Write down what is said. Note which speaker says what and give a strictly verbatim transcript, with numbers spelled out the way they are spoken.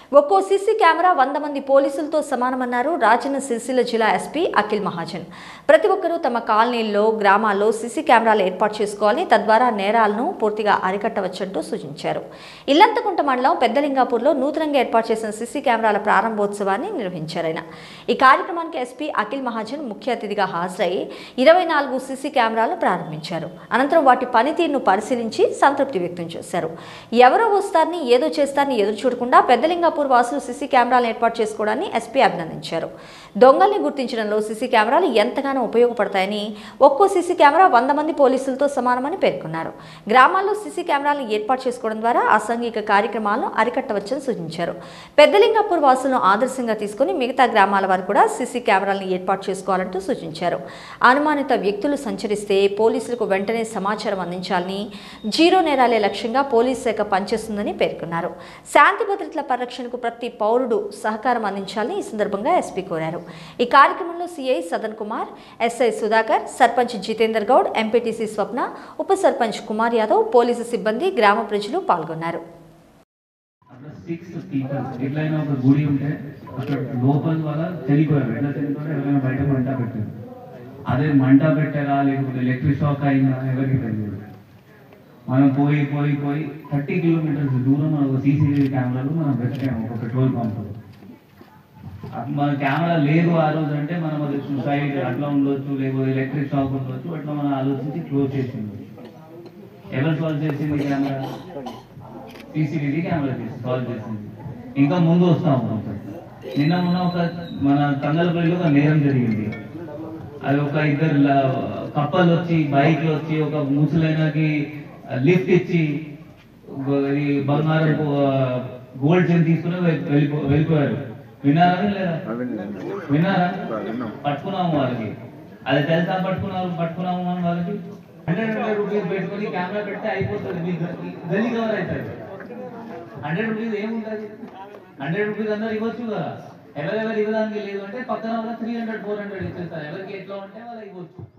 Speaker 1: ఒక్కో CC camera వంద మంది పోలీసులతో సమానమన్నారు రాజన్న సిరిసిల్ల జిల్లా ఎస్పీ అఖిల్ మహాజన్. ప్రతి ఒక్కరూ తమ కాలనీల్లో, గ్రామాల్లో సీసీ కెమెరాలు ఏర్పాటు చేసుకోవాలని, తద్వారా నేరాలను పూర్తిగా అరికట్టవచ్చంటూ సూచించారు. ఇల్లంతకుంట మండలం పెద్దలింగాపూర్లో నూతనంగా ఏర్పాటు చేసిన సీసీ కెమెరాల ప్రారంభోత్సవాన్ని నిర్వహించారు. ఈ కార్యక్రమానికి ఎస్పీ అఖిల్ మహాజన్ ముఖ్య అతిథిగా హాజరై ఇరవై నాలుగు సీసీ కెమెరాలను ప్రారంభించారు. అనంతరం వాటి పనితీరును పరిశీలించి సంతృప్తి వ్యక్తం చేశారు. ఎవరో వస్తారని, ఏదో చేస్తారని ఎదురు చూడకుండా పెద్దలింగాపూర్ వాసులు సీసీ కెమెరాలను ఏర్పాటు చేసుకోవడాన్ని ఎస్పీ అభినందించారు. దొంగల్ని గుర్తించడంలో సీసీ కెమెరాలు ఎంతగానో ఉపయోగపడతాయని, ఒక్కో సీసీ కెమెరా వంద మంది పోలీసులతో సమానమని పేర్కొన్నారు. గ్రామాల్లో సీసీ కెమెరాలను ఏర్పాటు చేసుకోవడం ద్వారా అసాంఘిక కార్యక్రమాలను అరికట్టవచ్చని సూచించారు. పెద్దలింగాపూర్ వాసులను ఆదర్శంగా తీసుకుని మిగతా గ్రామాల వారు కూడా సీసీ కెమెరాలను ఏర్పాటు చేసుకోవాలంటూ సూచించారు. అనుమానిత వ్యక్తులు సంచరిస్తే పోలీసులకు వెంటనే సమాచారం అందించాలని, జీరో నేరాలే లక్ష్యంగా పోలీస్ శాఖ పనిచేస్తుందని పేర్కొన్నారు. శాంతి భద్రతల పరిరక్షణకు ప్రతి పౌరుడు సహకారం అందించాలని ఈ సందర్భంగా ఎస్పీ కోరారు. ఈ కార్యక్రమంలో CI Sadan Kumar, SI Sudhakar, sarpanch Jitender Goud, MPTC Swapna, ఉప సర్పంచ్ కుమార్ యాదవ్, పోలీసు సిబ్బంది, గ్రామ ప్రజలు పాల్గొన్నారు.
Speaker 2: అదే మంట పెట్టారా లేకపోతే ఎలక్ట్రిక్ షాక్ అయినా ఎవరికి తెలియదు. మనం పోయి పోయి పోయి థర్టీ కిలోమీటర్స్ దూరం ఒక సీసీటీవీ కెమెరాలు మనం పెట్టాము ఒక పెట్రోల్ పంప్. మన కెమెరా లేదు ఆ రోజు అంటే మనం అది సూసైడ్ అట్లా ఉండొచ్చు, లేకపోతే ఎలక్ట్రిక్ షాక్ ఉండొచ్చు, అట్లా మనం ఆలోచించి క్లోజ్ చేసింది. ఎవరు సాల్వ్ చేసింది? కెమెరా, సీసీటీవీ కెమెరా సాల్వ్ చేసింది. ఇంకా ముందు వస్తాము. నిన్న మొన్న ఒక మన తంగలపల్లిలో ఒక నేరం జరిగింది. అది ఒక ఇద్దరు కప్పలు వచ్చి బైక్లు వచ్చి ఒక ముసలైనకి లిఫ్ట్ ఇచ్చి బంగారం గోల్డ్ చైన్ తీసుకుని వెళ్ళిపో వెళ్ళిపోయారు విన్నారా లేదా? విన్నారా? పట్టుకున్నాము వాళ్ళకి. అది తెలుసా? పట్టుకున్నారు పట్టుకున్నాము అని వాళ్ళకి హండ్రెడ్ హండ్రెడ్ రూపీస్ పెట్టుకుని కెమెరా పెడితే అయిపోతుంది. మీ గల్లీ కవర్ అవుతుంది. హండ్రెడ్ రూపీస్ ఏముంటుంది? హండ్రెడ్ రూపీస్ అందరు ఇవ్వచ్చు కదా. ఎవరెవరు ఇవ్వడానికి లేదు అంటే పక్కన వాళ్ళ త్రీ హండ్రెడ్ ఫోర్ హండ్రెడ్ ఇచ్చేస్తారు. ఎవరికి ఎట్లా ఉంటే వాళ్ళు ఇవ్వచ్చు.